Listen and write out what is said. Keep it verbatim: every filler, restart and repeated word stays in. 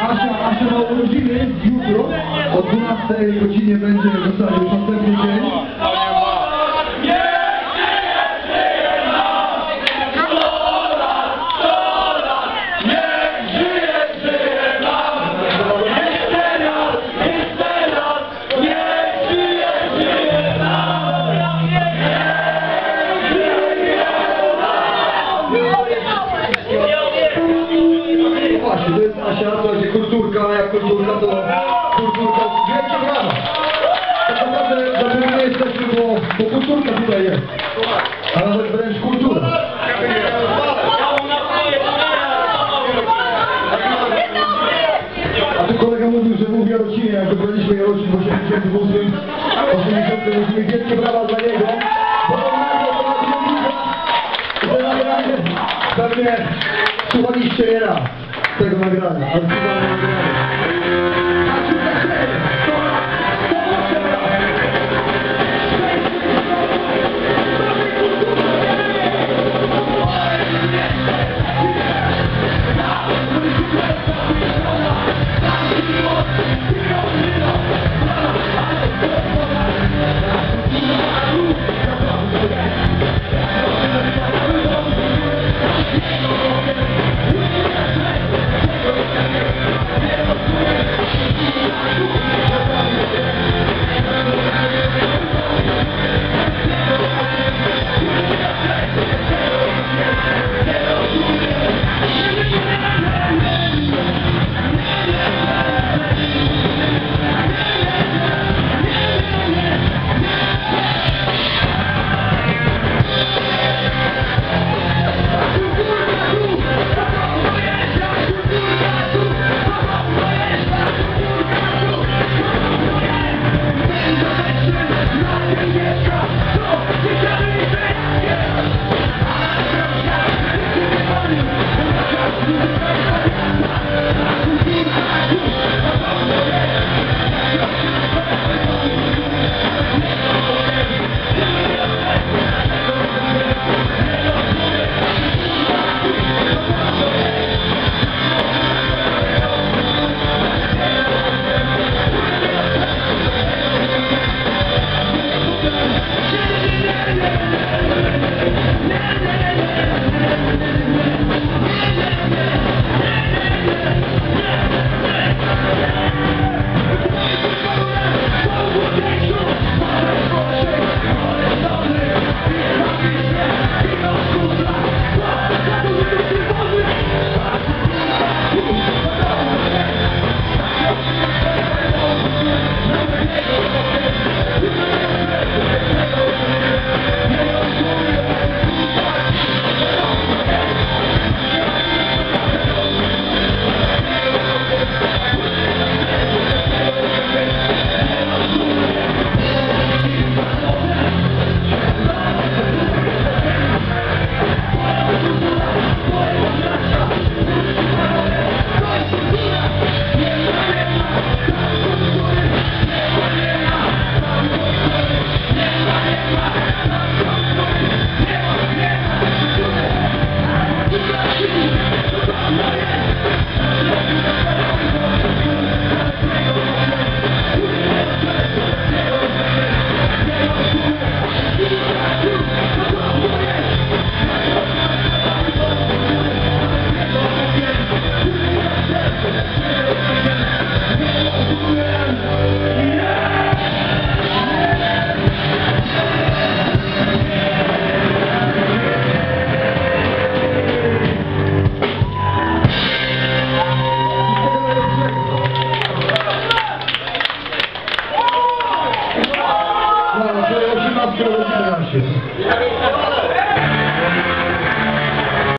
Asia, Asia ma urodziny jutro, o dwunastej godzinie będzie w zasadzie już następny dzień. Właśnie, to jest Asia, to jest kulturka, jak kulturka to kulturka, wielkie brawa! Tak naprawdę zapewne jesteśmy, bo, bo kulturka tutaj jest, a nawet wręcz kultura. A tu kolega mówił, że był w Jarocinie, jak wybraliśmy Jarocin w osiemdziesiątym ósmym, osiemdziesiątym ósmym, wielkie brawa dla niego, bo on nagrał to na filmika, że nagranie pewnie słuchaliście je raz tego nagrania, ale chyba nagrania. No, to osiemnastego rodziny Asi.